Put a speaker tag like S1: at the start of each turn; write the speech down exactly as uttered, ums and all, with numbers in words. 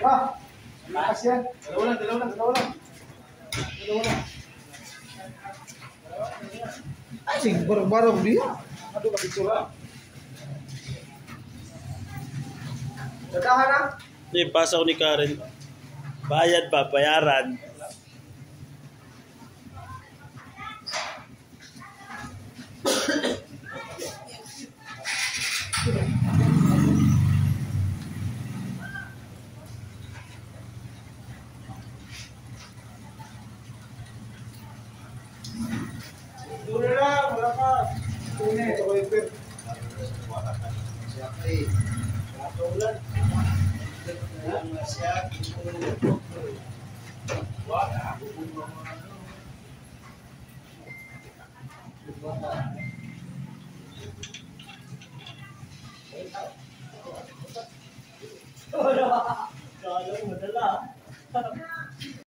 S1: Ah, lakas yan. Dalawa lang, dalawa lang, dalawa lang. Dalawa lang. Ay, sige, barang-barang dia. Aduh, kasi sura. Dadahan na?
S2: Hindi, pasaw ni Karen. Bayad pa, bayaran.
S1: Duro lang, wala ka. Tune, ito ko yung pip. Siyempre, nakaulan. Ang siya, wala. Wala. Kala mo madala.